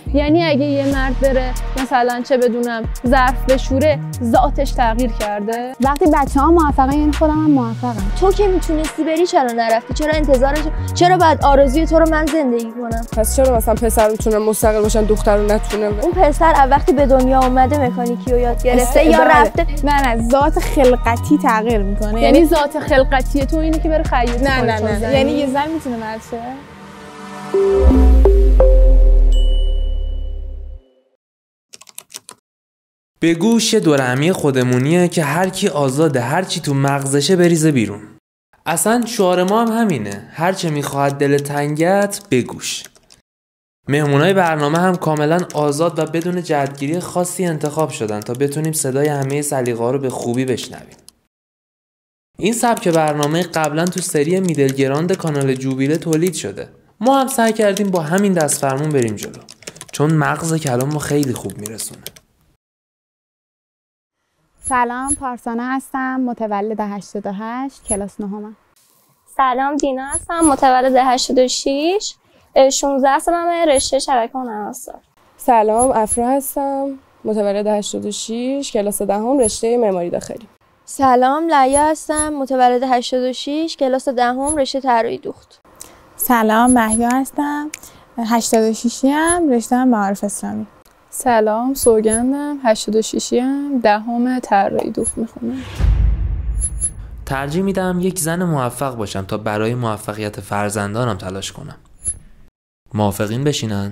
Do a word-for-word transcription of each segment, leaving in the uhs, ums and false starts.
یعنی اگه یه مرد بره مثلا چه بدونم ظرف بشوره ذاتش تغییر کرده؟ وقتی بچه‌ها موفقن یعنی خودم هم موفقم. تو که میتونستی بری چرا نرفتی؟ چرا انتظارش چرا بعد آرزوی تو رو من زندگی کنم؟ پس چرا مثلا پسر میتونن مستقل باشن دختر رو نتونه؟ اون پسر وقتی به دنیا اومده مکانیکی رو یاد گرفته یا رفته؟ نه نه ذات خلقتی تغییر میکنه. یعنی ذات خلقتی تو اینه که بره خیاطی نه نه نه, نه. یعنی یه زن میتونه مرد شه؟ به گوش دورهمی خودمونیه که هر کی آزاده هر چی تو مغزشه بریزه بیرون. اصلا شعار ما هم همینه، هر چه میخواهد دل تنگت بگوش. مهمونای برنامه هم کاملا آزاد و بدون جهتگیری خاصی انتخاب شدن تا بتونیم صدای همه سلیقه‌ها رو به خوبی بشنویم. این سبک برنامه قبلا تو سری میدل گراند کانال جوبیله تولید شده. ما هم سعی کردیم با همین دست فرمون بریم جلو، چون مغز کلام ما خیلی خوب میرسونه. سلام، پارسانا هستم، متولد هشتاد و هشت، کلاس نهم. سلام، دینا هستم، متولد هشتاد و شش، شانزده سالمه، رشته شبکه و نرم‌افزار. سلام، افرا هستم، متولد هشتاد و شش، کلاس دهم، رشته معماری داخلی. سلام، لیا هستم، متولد هشتاد و شش، کلاس دهم، رشته طراحی دوخت. سلام، مهیا هستم، هشتاد و شش ام، رشته معارف اسلامی. سلام، سوگندم، هشتاد و شش ام، دهم طراحی دوخت میخونم. ترجیح میدم یک زن موفق باشم تا برای موفقیت فرزندانم تلاش کنم. موافقین بشینن؟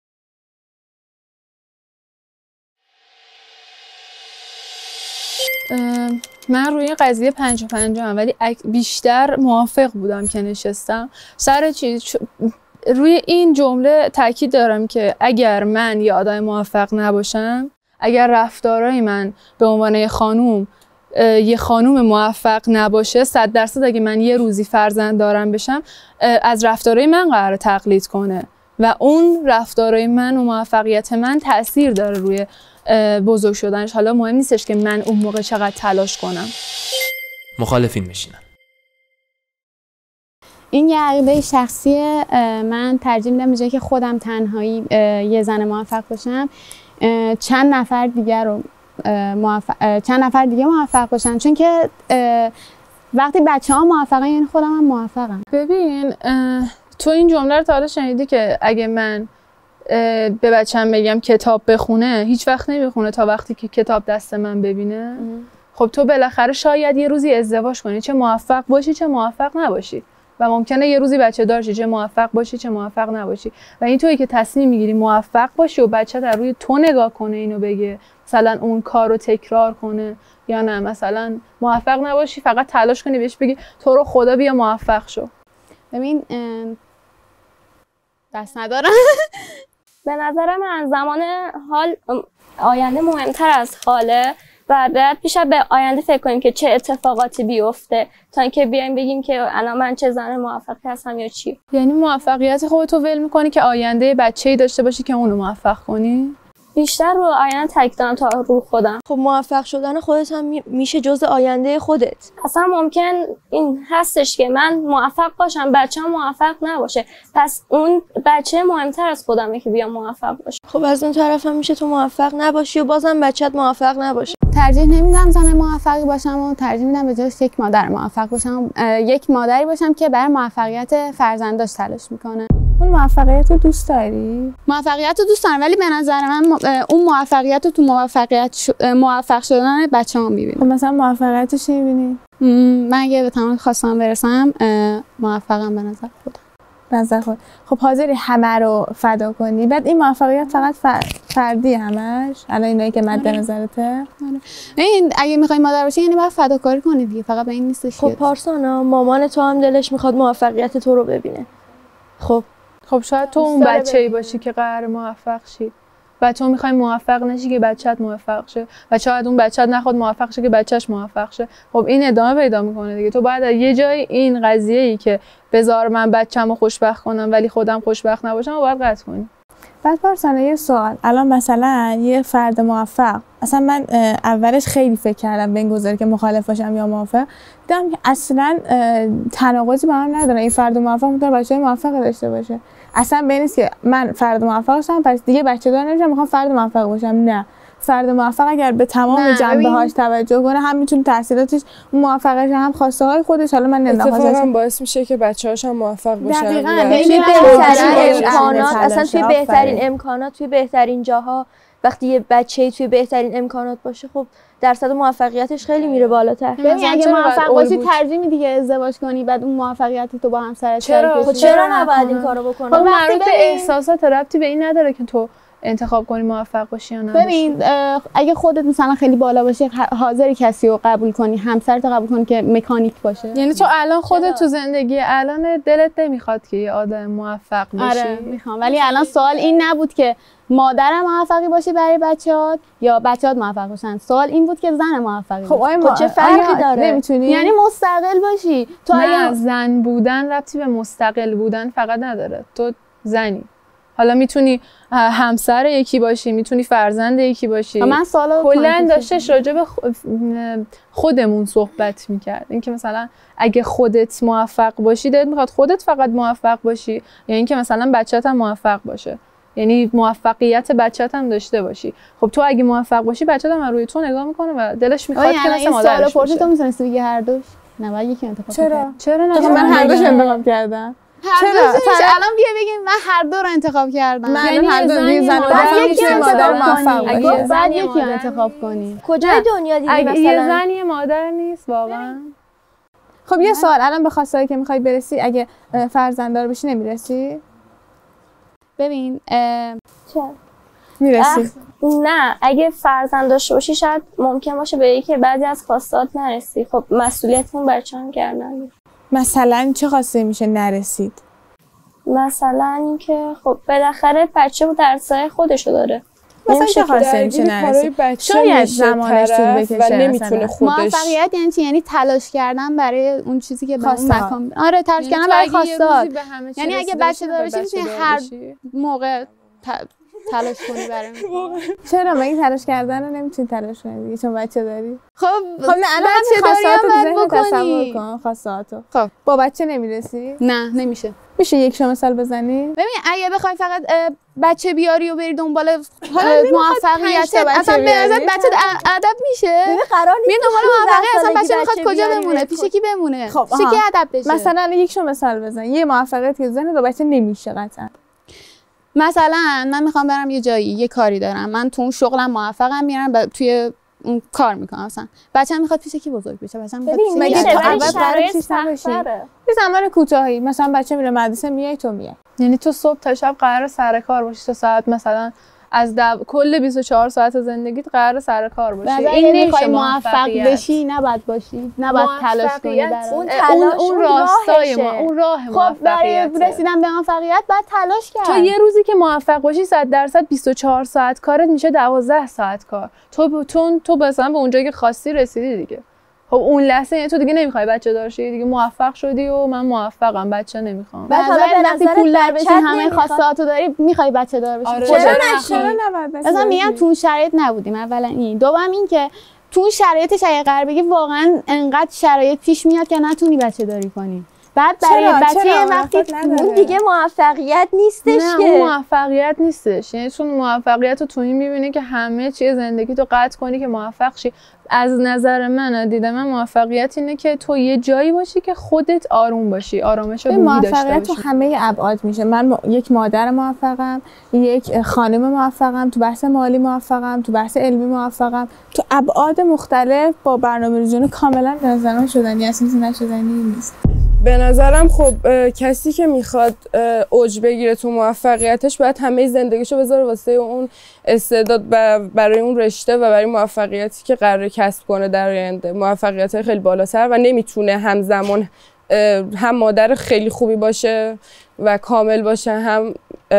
من روی این قضیه پنجاه پنجاه هم، ولی بیشتر موافق بودم که نشستم. سر چیز روی این جمله تاکید دارم که اگر من یه آدم موفق نباشم، اگر رفتارای من به عنوان یه خانوم یه خانوم موفق نباشه، صد درصد اگه من یه روزی فرزند دارم بشم، از رفتارای من قراره تقلید کنه و اون رفتارای من و موفقیت من تأثیر داره روی بزرگ شدنش. حالا مهم نیستش که من اون موقع چقدر تلاش کنم. مخالفین بشینن. این یه عقیده شخصیه. من ترجیح میدم به جایی که خودم تنهایی یه زن موفق باشم، چند نفر دیگر رو موفق چند نفر دیگه موفق باشن، چون که وقتی بچه‌ها موفقن یعنی خودم هم موفقم. ببین، تو این جمله رو تا حالا شنیدی که اگه من به بچه‌م بگم کتاب بخونه، هیچ وقت نمیخونه تا وقتی که کتاب دست من ببینه؟ خب تو بالاخره شاید یه روزی ازدواج کنی، چه موفق باشی چه موفق نباشی، و ممکنه یه روزی بچه دار شی، چه موفق باشی چه موفق نباشی. و این تویی که تصمیم میگیری موفق باشی و بچه در روی تو نگاه کنه، اینو بگه مثلا اون کار رو تکرار کنه، یا نه مثلا موفق نباشی فقط تلاش کنی بهش بگی تو رو خدا بیا موفق شو. ببین دست ندارم. به نظر من زمان حال آینده مهمتر از حاله و باید بیشتر به آینده فکر کنیم که چه اتفاقاتی بیفته تا اینکه بیایم بگیم که الان من چه زن موفقی هستم یا چی. یعنی موفقیت خودتو ول می‌کنی که آینده بچه‌ای داشته باشی که اونو موفق کنی؟ بیشتر رو آینده تاکید دارم تا رو خودم. خب موفق شدن خودت هم میشه جزء آینده خودت. اصلا ممکن این هستش که من موفق باشم بچه‌م موفق نباشه، پس اون بچه مهمتر از خودمه که بیام موفق باشه. خب از اون طرف هم میشه تو موفق نباشی و بازم بچه‌ت موفق نباشه. ترجیح نمیدم زن موفقی باشم و ترجیح میدم به جاش یک مادر موفق باشم، یک مادری باشم که برای موفقیت فرزنداش تلاش میکنه. اون موفقیت رو دوست داری؟ موفقیت رو دوست دارم، ولی به نظر من اون موفقیت رو تو موفقیت ش... موفق شدن بچه‌ام میبینم. خب مثلا موفقیت رو چی میبینی؟ من اگه به تمام خواستم برسم موفقم به نظر خودم. نظر خود. خب حاضری همه رو فدا کنی؟ بعد این موفقیت فقط فردی همش؟ الان اینایی که مد نظرته؟ این اگه میخوای مادر باشی یعنی باید فداکاری کنی دیگه، فقط به این نیستش. خب پارسانا، مامان تو هم دلش میخواد موفقیت تو رو ببینه. خب خب شاید تو اون بچه‌ای باشی که قرار موفق شی. بچه‌ها می‌خوای موفق نشی که بچه‌ت موفق شه، و شاید اون بچه‌ت نخواد موفق شه که بچه‌ش موفق شه. خب این ادامه پیدا می‌کنه دیگه. تو باید یه جای این قضیه‌ای که بذار من بچه‌مو خوشبخت کنم ولی خودم خوشبخت نباشم و باید قطع کنی. بعد پارسانا یه سوال، الان مثلا یه فرد موفق اصلا من اولش خیلی فکر کردم به این گذاری که مخالف باشم یا موافق، دیدم که اصلا تناقضی با هم نداره. این فرد موفق میتونه بچه‌های موفق داشته باشه. اصلا به این نیست که من فرد موفق باشم پس دیگه بچه دار نمیشم میخوام فرد موفق باشم. نه، فرد موفق اگر به تمام جنبه‌هاش توجه کنه هم میتونه تحصیلاتش موفقش هم خواسته های خودش. حالا من نمیدونم اتفاقا باعث میشه که بچه‌هاش هم موفق بشن. دقیقاً توی بهترین امکانات، اصلا توی بهترین امکانات، توی بهترین جاها وقتی یه بچه‌ای توی بهترین امکانات باشه خب درصد موفقیتش خیلی میره بالاتر. ببین اگه موفق باشی ترجیح میدی که ازدواج کنی بعد اون موفقیت تو با همسرت شریک خب چرا نباید این کارو بکنی؟ خب مربوط به احساسات ربطی به این نداره که تو انتخاب کنی موفق باشی یا نه. ببین اگه خودت مثلا خیلی بالا باشی حاضری کسی رو قبول کنی، همسرت رو قبول کنی که مکانیک باشه. یعنی تو الان خودت تو زندگی الان دلت نمیخواد که یه آدم موفق باشی؟ آره میخوام، ولی الان سوال این نبود که مادرم موفقی باشی برای بچه‌هات یا بچه‌هات موفق باشن. سوال این بود که زن موفقی. خب آیا ما چه فرقی داره؟ نمیتونی یعنی مستقل باشی. تو نه، زن بودن ربطی به مستقل بودن فقط نداره. تو زنی، حالا میتونی همسر یکی باشی، میتونی فرزند یکی باشی. من سوالو کلا داشتش راجع به خودمون صحبت میکرد، اینکه مثلا اگه خودت موفق باشی دلت میخواد خودت فقط موفق باشی یا اینکه مثلا بچه‌ت هم موفق باشه، یعنی موفقیت بچه‌ت هم داشته باشی. خب تو اگه موفق باشی بچه‌ت هم روی تو نگاه میکنه و دلش میخواد که مثلا مادرش باشه. تو میتونستی بگی هر دوش؟ نه باید یکی انتخاب کنی. چرا؟ چرا نه؟ من هر دوش انتخاب کردم. چرا؟ الان بیا بگیم من هر دو رو انتخاب کردم. من الان هر دو دیگه زن و یکی مادر موفق باشه. بعد یکی رو انتخاب کنی. کجای دنیا دیدی مثلا یه زن یه مادر نیست واقعا؟ خب یه سوال، الان به خواستایی که میخوای برسی اگه فرزنددار بشی نمیرسی؟ ببین چه؟ میرسی؟ نه، اگه فرزند داشته باشی شاید ممکن باشه به که بعضی از خواستات نرسی. خب مسئولیتمون بچه‌ام کردن. مثلا چه خواسته میشه نرسید؟ مثلا اینکه خب بالاخره بچه درسای خودشو داره. مثلا چه خواسته میشه نرسید؟ شاید زمانش طول بکشه و نمیتونه خودش. موفقیت یعنی چی؟ یعنی تلاش کردن برای اون چیزی که به اون مکان. آره تلاش کردن برای خواستات. یعنی اگه بچه دار بشی میتونی هر موقع تلاش کنی برای اون. چرا مگه تلاش کردن رو نمیتونی تلاش کنی دیگه چون بچه داری؟ خب خب نه الان خواستاتو تو ذهن تصور کن. خواستاتو خب با بچه نمیرسی؟ نه نمیشه. میشه یک شما مثال بزنی؟ ببین اگه بخوای فقط بچه بیاری و بری دنبال موفقیت اصلا به نظر بچه ادب میشه؟ قرار نیست دنبال موفقیت اصلا بچه میخواد کجا بمونه؟ پیش کی بمونه؟ خب پیش کی ادب بشه؟ مثلا یک شما مثال بزن یه موفقیت که ذهن دو بچه نمیشه قطعا. مثلا من میخوام برم یه جایی، یه کاری دارم، من تو اون شغلم موفقم، میرم توی اون کار میکنم، مثلا بچه‌م میخواد پیش کی بزرگ بشه؟ بچه‌م میخواد مگه تو اول قرار پیش نباشی؟ یه زمان کوتاهی مثلا بچه میره مدرسه میای تو میای، یعنی تو صبح تا شب قرار سر کار باشی تا ساعت مثلا از دو... کل بیست و چهار ساعت زندگیت قرار سر کار باشی. این نمیشه موفق بشی، نباید باشی، نباید تلاش کنی برای اون اون, اون راستای ما، اون راه موفقیت. خب رسیدن به موفقیت باید تلاش کرد. تو یه روزی که موفق باشی صد درصد بیست و چهار ساعت کارت میشه دوازده ساعت کار. تو تو تو مثلا به اونجایی که خواستی رسیدی دیگه. خب اون لحظه یعنی تو دیگه نمیخوای بچه دار شی دیگه، موفق شدی و من موفقم بچه نمیخوام. بعد حالا به نظر پول دار بشی همه خواستهاتو داری میخوای بچه دار بشی. آره. چرا چرا نباید مثلا میگم تو اون شرایط نبودیم. اولا این، دوم این که تو اون شرایطش اگه قرار بگی واقعا انقدر شرایط پیش میاد که نتونی بچه داری کنی. بعد برای بچه وقتی اون دیگه موفقیت نیستش نه که. اون موفقیت نیستش، یعنی چون موفقیت رو تو این میبینی که همه چیز زندگی تو قطع کنی که موفق شی. از نظر من، دید من موفقیت اینه که تو یه جایی باشی که خودت آروم باشی، آرامش روحی داشته باشی. موفقیت تو همه ابعاد میشه. من م... یک مادر موفقم، یک خانم موفقم، تو بحث مالی موفقم، تو بحث علمی موفقم، تو ابعاد مختلف با برنامه‌ریزی کاملا به نظر من شدنی اصلا نشدنی نیست. به نظرم خب کسی که میخواد اوج بگیره تو موفقیتش باید همه زندگیشو بذاره واسه اون استعداد برای اون رشته و برای موفقیتی که قراره کسب کنه در آینده، موفقیت خیلی بالاتر، و نمیتونه همزمان هم مادر خیلی خوبی باشه و کامل باشه، هم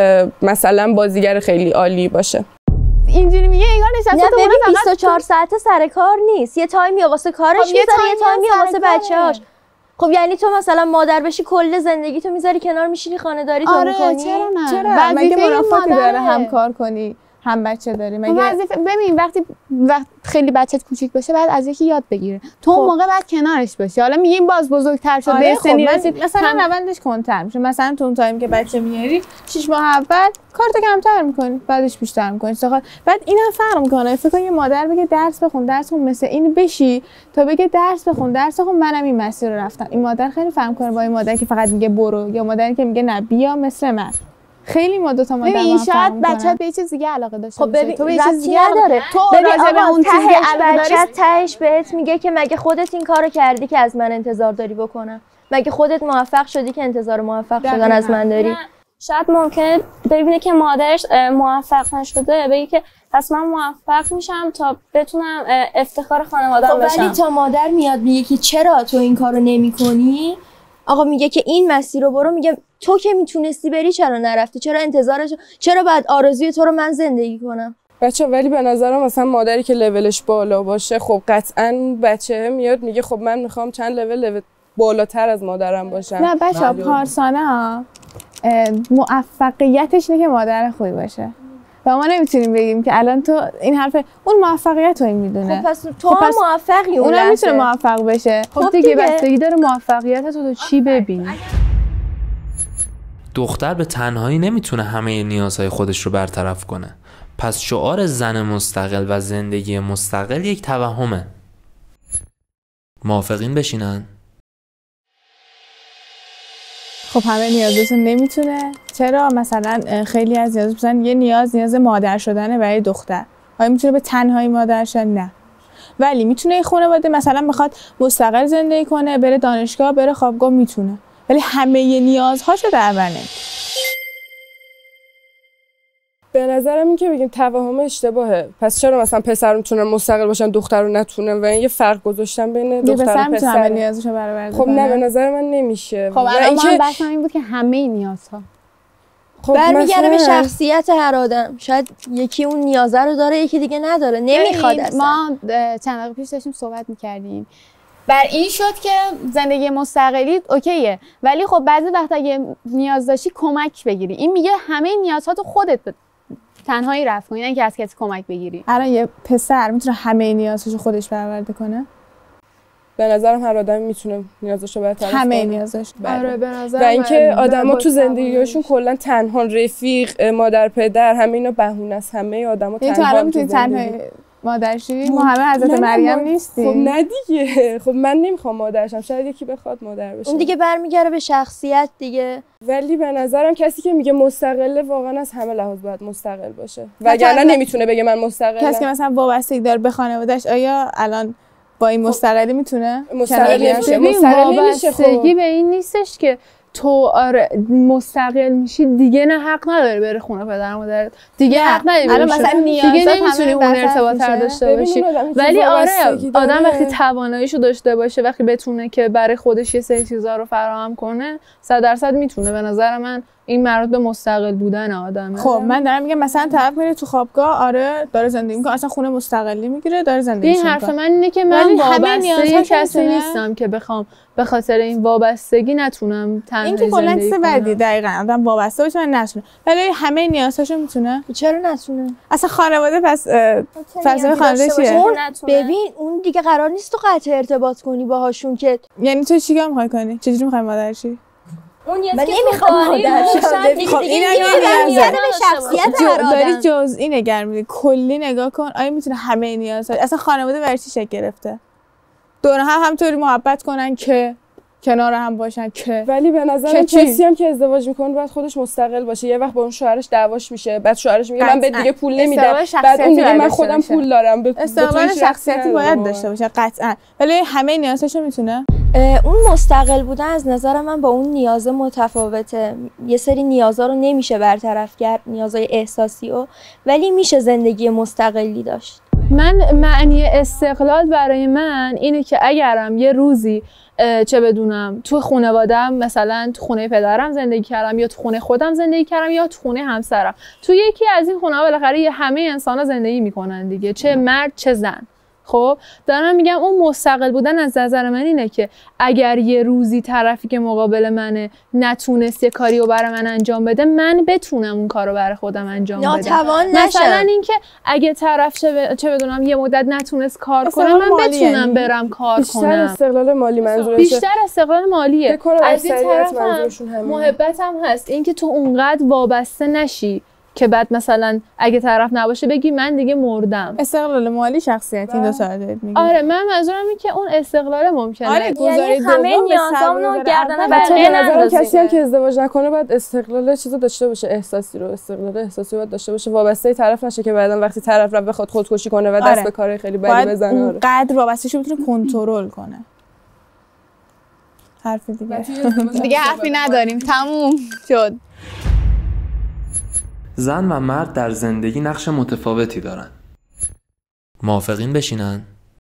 مثلا بازیگر خیلی عالی باشه. اینجوری میگه انگار نشسته تو ببین بیست و چهار ساعته سر کار نیست، یه تایمی واسه کارش میذاره، یه تایمی واسه بچه‌هاش. خب یعنی تو مثلا مادر بشی کل زندگی تو میذاری کنار، میشینی خانه‌داری تو آره، میکنی؟ چرا نه؟ چرا؟ مگه منافاتی داره هم کار کنی هم بچه داری مگه وظیفه ببین وقتی وقت خیلی بچت کوچیک باشه بعد از یکی یاد بگیره تو اون موقع بعد کنارش باشی. حالا میگیم باز بزرگتر شد به سنی رسید مثلا هم... روندش کنتر میشه. مثلا تو اون تایم که بچه میاری شش ماه اول کارت کمتر میکنی بعدش بیشتر میکنی. بعد اینم فرق میکنه. فکر کن یه مادر بگه درس بخون درس بخون مثل این بشی تا بگه درس بخون درس بخون منم این مسیر رو رفتم. این مادر خیلی فرق میکنه با این مادر که فقط میگه برو یا مادری که میگه نه بیا مثل من. خیلی ما دو تا مادر ببین شاید بچه‌ت به یه چیز دیگه علاقه داشته خب باشه. تو به یه چیز دیگه داره. تو راجع به اون چیزی که علاقه داری تهش بهت میگه که مگه خودت این کارو کردی که از من انتظار داری بکنم؟ مگه خودت موفق شدی که انتظار موفق شدن از من داری؟ شاید ممکنه ببینه که مادرش موفق نشده بگه که پس من موفق میشم تا بتونم افتخار خانواده‌ام بشم. ولی تا مادر میاد میگه که چرا تو این کارو نمی‌کنی؟ آقا میگه که این مسیر رو برو، میگه تو که میتونستی بری چرا نرفتی؟ چرا انتظارش چرا بعد آرزوی تو رو من زندگی کنم؟ بچه ولی به نظرم مثلا مادری که لولش بالا باشه خب قطعاً بچه میاد میگه خب من میخوام چند لول لول بالاتر از مادرم باشم. نه بچه پارسانا موفقیتش اینه که مادر خوبی باشه و ما نمیتونیم بگیم که الان تو این حرف اون موفقیت رو این میدونه. خب پس تو خب هم پس موفقی اون اونم میتونه موفق بشه. خب, خب دیگه بستگی داره موفقیت تو چی ببینی. دختر به تنهایی نمیتونه همه نیازهای خودش رو برطرف کنه. پس شعار زن مستقل و زندگی مستقل یک توهمه. موافقین بشینن؟ خب همه نیازشون نمیتونه. چرا؟ مثلا خیلی از نیاز مثلا یه نیاز نیاز مادر شدنه برای دختر. آیا میتونه به تنهایی مادر شه؟ نه. ولی میتونه یه خانواده مثلا بخواد مستقل زندگی کنه، بره دانشگاه، بره خوابگاه میتونه. ولی همه نیازهاشو در بر نمیاره. به نظرم این که بگیم توهم اشتباهه. پس چرا مثلا پسر میتونن مستقل باشن دختر رو نتونن و این یه فرق گذاشتن بین دختر و پسر؟ همه نیازشو برآورده خب نه به نظر من نمیشه. خب الان من بحثم این بود که همه نیازها خب برمیگرده به شخصیت هر آدم. شاید یکی اون نیازه رو داره یکی دیگه نداره، نمیخواد اصلا. ما چند دقیقه پیش داشتیم صحبت می‌کردیم بر این شد که زندگی مستقلی اوکیه ولی خب بعضی وقتا اگه نیاز داشتی کمک بگیری. این میگه همه نیازها تو خودت تنهایی رفت کنی، نه اینکه از کسی کمک بگیری. الان یه پسر میتونه همه نیازاشو خودش برآورده کنه؟ به نظرم هر آدمی میتونه نیازاشو برطرف کنه. همه نیازاش. آره به نظر و اینکه آدما تو زندگیشون کلا تنها، رفیق، مادر، پدر، همه اینا بهونه است. همه آدما تنها. تو الان میتونی تنها مادرشی؟ ما همه حضرت مریم نیستیم. خب نه دیگه. خب من نمیخوام مادرشم، شاید یکی بخواد مادر بشه. اون دیگه برمیگره به شخصیت دیگه. ولی به نظرم کسی که میگه مستقله واقعا از همه لحاظ باید مستقل باشه. وگرنه نمیتونه بگه من مستقلم. کسی که مثلا وابستگی داره به خانواده‌اش آیا الان با این مستقلی میتونه؟ مستقل نمیشه. مستقل وابستگی به این نیستش که تو آره مستقل میشی دیگه نه حق نداره بره خونه پدر مادرت دیگه حق نداری الان مثلا دیگه نمیتونی اون ارتباط رو داشته باشی. ولی آره آدم وقتی تواناییشو داشته باشه وقتی بتونه که برای خودش یه سری چیزا رو فراهم کنه صد درصد میتونه. به نظر من این مربوط به مستقل بودن آدمه. خب من دارم میگم مثلا طرف میره تو خوابگاه آره داره زندگی میکنه اصلا خونه مستقلی میگیره داره زندگی میکنه. این حرف من اینه که من وابسته کسی نیستم که بخوام به خاطر این وابستگی نتونم تنها زندگی کنم. این که کلا چیز بدی دقیقاً آدم وابسته باشه من نتونه. ولی همه نیازاشو میتونه. چرا نتونه؟ اصلا خانواده پس فلسفه خانواده چیه؟ ببین اون دیگه قرار نیست تو قطع ارتباط کنی باهاشون که یعنی تو چیکار میخوای کنی؟ چجوری میخوای مادر شی؟ اون نیاز من که نمیخوام مادر شم. خب این میاد به شخصیت هر آدم. داری جزئی نگاه می‌کنی کلی نگاه کن آیا میتونه همه نیازها اصلا خانواده برای چی شکل گرفته؟ دور هم همطوری محبت کنن که کنار هم باشن که ولی به نظر کسی هم که ازدواج میکنه باید خودش مستقل باشه. یه وقت با اون شوهرش دعواش میشه بعد شوهرش میگه من به دیگه پول نمیدم بعد اون میگه من خودم پول دارم. استقلال شخصیتی باید داشته باشه قطعا ولی همه نیازاشو میتونه. اون مستقل بودن از نظر من با اون نیاز متفاوته. یه سری نیازا رو نمیشه برطرف کرد نیازهای احساسی و ولی میشه زندگی مستقلی داشت. من معنی استقلال برای من اینه که اگرم یه روزی چه بدونم تو خانواده‌ام مثلا تو خونه پدرم زندگی کردم یا تو خونه خودم زندگی کردم یا تو خونه همسرم تو یکی از این خونه‌ها بالاخره همه انسان‌ها زندگی میکنن دیگه چه مرد چه زن خب دارم میگم اون مستقل بودن از نظر من اینه که اگر یه روزی طرفی که مقابل منه نتونست یه کاری رو برای من انجام بده، من بتونم اون کار رو برای خودم انجام بدم. ناتوان نشم. مثلا اینکه اگه طرف چه, چه بدونم یه مدت نتونست کار کنه، من بتونم برم کار بیشتر کنم. استقلال مالی منظورشه. بیشتر استقلال مالیه. از این طرف هم محبت هم هست، اینکه تو اونقدر وابسته نشی که بعد مثلا اگه طرف نباشه بگی من دیگه مردم. استقلال مالی شخصیت این دو تا دارید میگی. آره من منظورم اینه که اون استقلال ممکنه. آره یعنی همه نیازامونو گردن بقیه نندازیم. کسی هم که ازدواج نکنه باید استقلال چیزو داشته باشه، احساسی رو استقلال احساسی باید داشته باشه، وابسته طرف نشه که بعداً وقتی طرف رو بخواد خودکشی کنه و دست آره. به کار خیلی بدی بزنه. آره قدر وابسته‌شو بتونه کنترل کنه. حرف دیگه دیگه حرفی نداریم، تموم شد. زن و مرد در زندگی نقش متفاوتی دارن. موافقین بشینن؟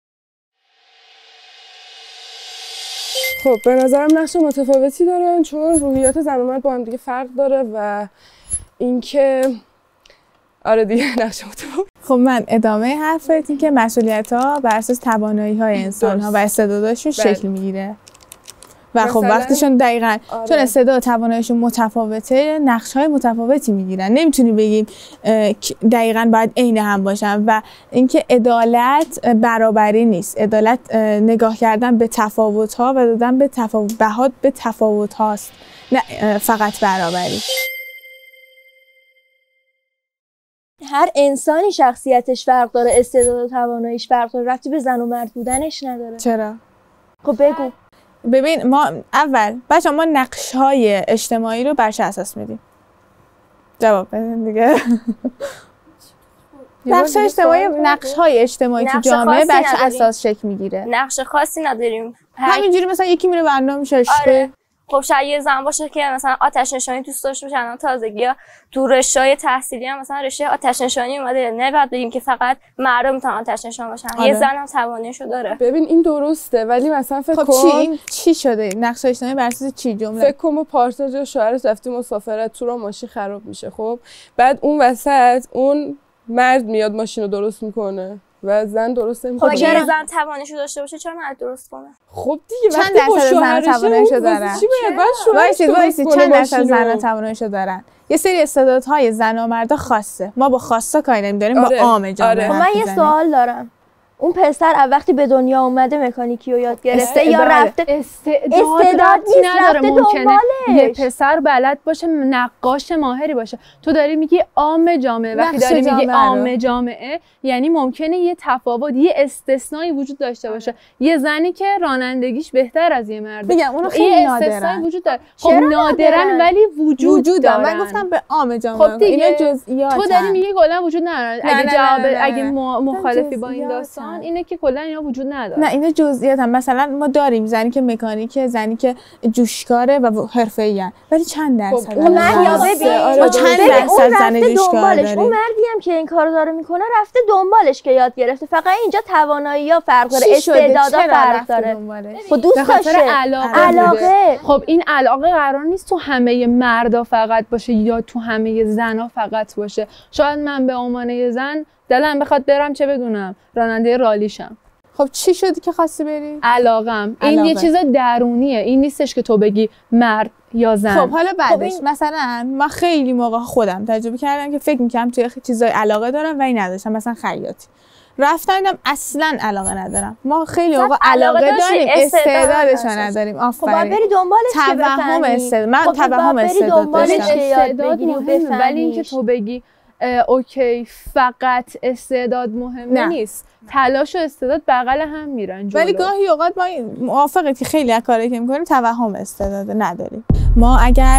خب به نظرم نقش متفاوتی دارن، چون روحیات زن و مرد با هم دیگه فرق داره و اینکه آره دیگه نقش متفاوت. خب من ادامه حرفت این که مسئولیت‌ها بر اساس توانایی‌های انسان‌ها و استعداداشون شکل میگیره. و خب وقتشون دقیقاً آره. چون استعداد و تواناییشون متفاوته، نقش‌های متفاوتی میگیرن. نمیتونی بگیم دقیقاً باید عین هم باشن. و اینکه عدالت برابری نیست. عدالت نگاه کردن به تفاوت‌ها و دادن به تفاوت بها به تفاوت‌هاست، نه فقط برابری. هر انسانی شخصیتش فرق داره، استعداد و تواناییش فرق داره، ربطی به زن و مرد بودنش نداره. چرا؟ خب بگو. ببین ما اول بچه ما نقش‌های اجتماعی رو بر چه اساس میدیم؟ جواب بدین دیگه. نقش‌های اجتماعی نقش‌های اجتماعی تو جامعه بر چه اساس شکل میگیره؟ نقش خاصی نداریم. همینجوری مثلا یکی میره برنامه میشه. آره. خب شاید یه زن باشه که مثلا آتش نشانی دوست داشته باشه، الان تازگی ها تو رشته‌های تحصیلی هم مثلا رشته آتش نشانی اومده. نه بعد بگیم که فقط مردم میتونن آتش نشان باشن. آره. یه زن هم تواناییشو داره. ببین این درسته، ولی مثلا فکر خب کن چی این چی شده؟ نقش اجتماعی بر اساس چی جمله؟ فکر کن ما پارتنر یا شوهرت رفتیم مسافرت، تو را ماشین خراب میشه. خب بعد اون وسط اون مرد میاد ماشین رو درست میکنه و زن درست نمیکنه. خب چرا زن تواناییشو داشته باشه چرا مرد درست کنه؟ خب دیگه چند درصد زن تواناییشو دارن؟ وایسید وایسید چند درصد زن تواناییشو دارن؟ یه سری استعدادهای زن و مردا خاصه. ما با خاصا کاری نمی‌داریم، با عام جامعه. من یه سوال دارم. اون پسر وقتی به دنیا اومده مکانیکی رو یاد گرفته یا رفته استعداد, استعداد نداره؟ ممکنه یه پسر بلد باشه، نقاش ماهری باشه. تو داری میگی عام جامعه، وقتی داری میگی عام جامعه یعنی ممکنه یه تفاوت، یه استثنایی وجود داشته باشه. یه زنی که رانندگیش بهتر از یه مرده، میگم اونو خیلی نادرن وجود داره. خب نادرن ولی وجود, وجود دارن. من گفتم به عام جامعه. خب دیگه اینا جزئیات. تو داری میگی کلا وجود نداره. اگه جواب اگه مخالفی با این داستان اینه که کلا اینا وجود نداره. نه اینا جزئیات هم. مثلا ما داریم زنی که مکانیکه، زنی که جوشکاره و حرفه‌ای ان، ولی چند درصد خب اون یا ببین ما چند درصد زن جوشکار داریم. اون مردی هم که این کارو داره میکنه رفته دنبالش که یاد گرفته. فقط اینجا توانایی‌ها فرق داره، استعدادها فرق داره. خب دوست داشته علاقه. علاقه. خب این علاقه قرار نیست تو همه مردا فقط باشه یا تو همه زنا فقط باشه. شاید من به عنوان یه زن دلم بخواد برم چه بدونم راننده رالیشم. خب چی شدی که خواستی بری؟ علاقم. این علاقه. یه چیز درونیه. این نیستش که تو بگی مرد یا زن. خب حالا بعدش خب این... مثلا من خیلی موقع خودم تجربه کردم که فکر می‌کردم توی چیزای علاقه دارم ولی نداشتم. مثلا خیاطی رفتم دیدم اصلا علاقه ندارم. ما خیلی موقع علاقه داریم استعدادش نداریم. آفرین. خب بری دنبالش که توهم استعداد. من خب توهم استعداد داشتم. استعداد مهمه ولی اینکه تو بگی اوکی فقط استعداد مهمه نه. نیست. تلاش و استعداد بغل هم میرن جلو. ولی گاهی اوقات ما موافقه که خیلی از کارهایی که میکنیم توهم استعداد نداریم. ما اگر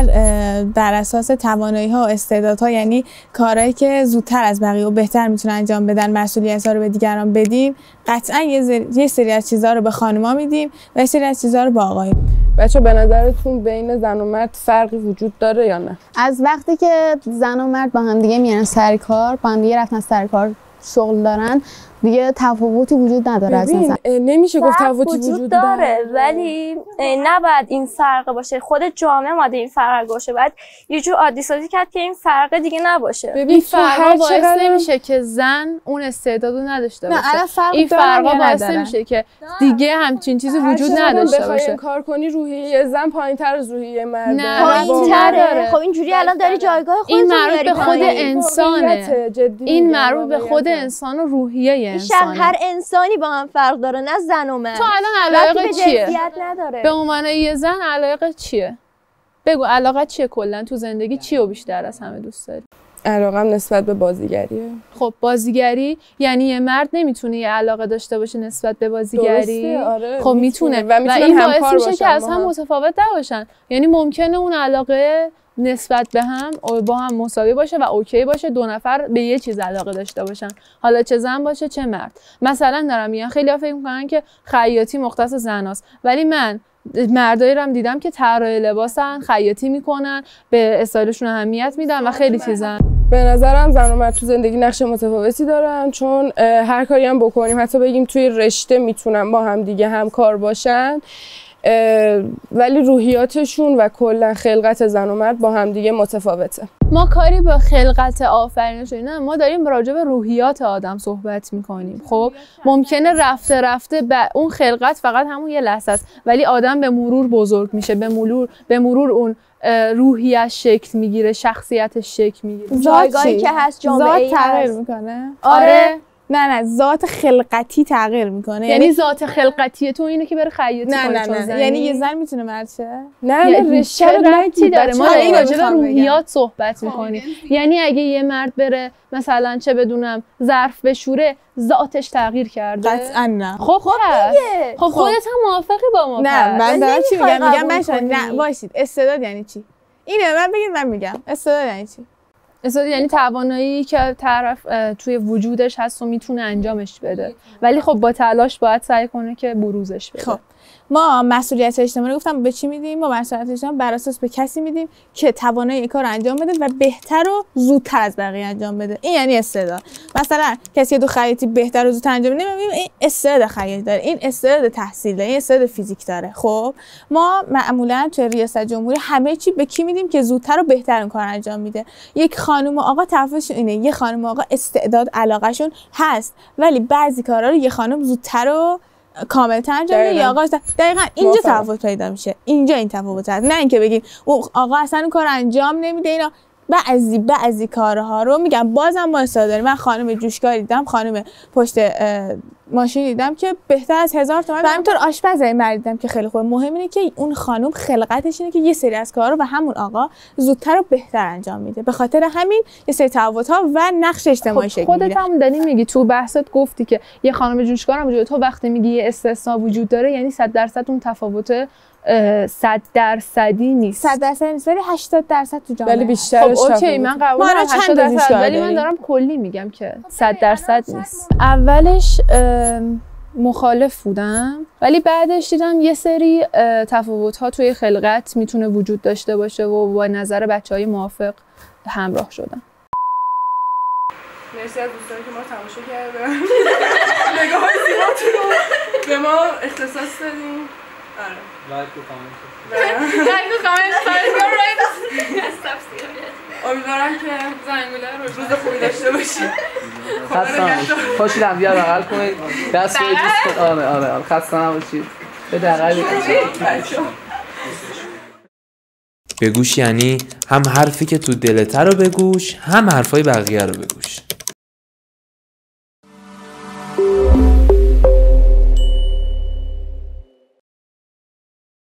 بر اساس توانایی‌ها و استعدادها، یعنی کارهایی که زودتر از بقیه و بهتر میتونن انجام بدن، مسئولیت‌ها رو به دیگران بدیم، قطعا یه سری از چیزها رو به خانم‌ها میدیم و یه سری از چیزها رو به آقایون. بچه به نظرتون بین زن و مرد فرقی وجود داره یا نه؟ از وقتی که زن و مرد با هم دیگه میان سر کار، با هم دیگه رفتن سر کار شغل دارن، دیگه تفاوتی وجود نداره از نظر. نمیشه گفت تفاوتی وجود داره ولی نباید این فرق باشه. خود جامعه ماده این فرق باشه، باید یه جور عادی سازی کرد که این فرق دیگه نباشه. ببین فرق باعث نمیشه که زن اون استعدادو نداشته باشه. این فرق باعث نمیشه که دیگه همچین چیزی وجود نداشته باشه. کار کنی روحیه زن پایین‌تر از روحیه مرد. پایین‌تره. خب اینجوری الان داری جایگاه خودت این مربوط به خود انسانه. این مربوط به خود انسان و روحیه انسانه. هر انسانی با هم فرق داره، نه زن و مرد. تو الان علاقه چیه؟ نداره. به عنوان یه زن علاقه چیه؟ بگو علاقه چیه کلا تو زندگی؟ چی رو بیشتر از همه دوست داری؟ علاقم نسبت به بازیگریه. خب بازیگری یعنی یه مرد نمیتونه یه علاقه داشته باشه نسبت به بازیگری؟ آره، خب میتونه و, و این باعث میشه که از هم متفاوت نباشن. یعنی ممکنه اون علاقه نسبت به هم با هم مساوی باشه و اوکی باشه، دو نفر به یه چیز علاقه داشته باشن، حالا چه زن باشه چه مرد. مثلا دارم میگم خیلی‌ها فکر می‌کنن که خیاطی مختص زناست، ولی من مردایی رو هم دیدم که طراح لباسن، خیاطی میکنن، به استایلشون اهمیت میدن و خیلی چیزن. به نظرم زن و مرد تو زندگی نقش متفاوتی دارن، چون هر کاری هم بکنیم، حتی بگیم توی رشته میتونن با هم دیگه همکار باشن، ولی روحیاتشون و کلا خلقت زن و مرد با هم دیگه متفاوته. ما کاری با خلقت آفرینشون نه، ما داریم راجع به روحیات آدم صحبت میکنیم. خب ممکنه رفته رفته به اون خلقت فقط همون یه لحظه است، ولی آدم به مرور بزرگ میشه، به مرور به مرور اون روحیش شکل میگیره، شخصیتش شکل میگیره. جایگاهی که هست جامعه تغییر میکنه. آره نه نه ذات خلقتی تغییر میکنه. یعنی ذات خلقتی تو اینه که بره خیاطی کنه؟ نه نه نه یعنی یه زن میتونه مرد شه؟ نه یعنی رشته ربطی داره. ما داریم راجع به روحیات صحبت میکنیم. یعنی اگه یه مرد بره مثلا چه بدونم ظرف بشوره، ذاتش تغییر کرده؟ قطعا نه. خب خب دیگه خب خودت هم موافقی با ما؟ نه من دارم چی میگم؟ میگم بچه‌ها نه باشید. استعداد یعنی چی؟ اینه من بگید من میگم استعداد یعنی چی؟ استعداد یعنی توانایی که طرف توی وجودش هست و میتونه انجامش بده، ولی خب با تلاش باید سعی کنه که بروزش بده. خب ما مسئولیت اجتماعی گفتم به چی میدیم؟ ما مسئولیت اجتماعی بر اساس به کسی میدیم که توانایی این کار انجام بده و بهتر و زودتر از بقیه انجام بده. این یعنی استعداد. مثلا کسی دو خیاطی بهتر و زودتر انجام میده، میگیم این استعداد خیاطی داره، این استعداد تحصیل داره، این استعداد فیزیک داره. خب ما معمولا توی ریاست جمهوری همه چی به کی میدیم که زودتر و بهتر اون کار انجام میده. یک خانم و آقا تفاوتشون اینه، یه خانم و آقا استعداد علاقهشون هست، ولی بعضی کارا رو یه خانم زودتر و کامل‌تر انجام میده یا آقا. دقیقاً اینجا تفاوت پیدا میشه. اینجا این تفاوت هست. نه اینکه بگین اون آقا اصلا اون کار انجام نمیده. اینا بعضی بعضی کارها رو میگم بازم ما استعداد داریم. من خانم جوشکاری دیدم، خانم پشت ماشین دیدم که بهتر از هزار تومن و همینطور آشپز مرد دیدم که خیلی خوبه. مهم اینه که اون خانم خلقتش اینه که یه سری از کارا رو و همون آقا زودتر و بهتر انجام میده. به خاطر همین یه سری تفاوت‌ها و نقش اجتماعی شکل میگیره. خودت هم داری میگی تو بحثت گفتی که یه خانم جوشکار هم وجود، تو وقتی میگی یه استثنا وجود داره یعنی صد درصد اون تفاوت صد درصدی نیست. صد درصد نیست ولی هشتاد درصد تو جامعه. ولی بیشترش خب اوکی من قبول دارم هشتاد درصد، ولی من دارم کلی میگم که صد درصد نیست. اولش مخالف بودم ولی بعدش دیدم یه سری تفاوت‌ها توی خلقت میتونه وجود داشته باشه و با نظر بچه‌های موافق همراه شدم. مرسی از دوستانی که ما تماشا کردن. نگاه زیباتون رو به ما اختصاص دادیم. آره. لایک و کامنت. لایک و کامنت. امیدوارم که زنگوله روز خوبی داشته باشید. خسته خوشی هم بیا بغل کنید. دست روی دوست کنید. آره آره آره خسته نباشید. به دقیقه بگوش یعنی هم حرفی که تو دلته رو بگوش، هم حرفای بقیه رو بگوش.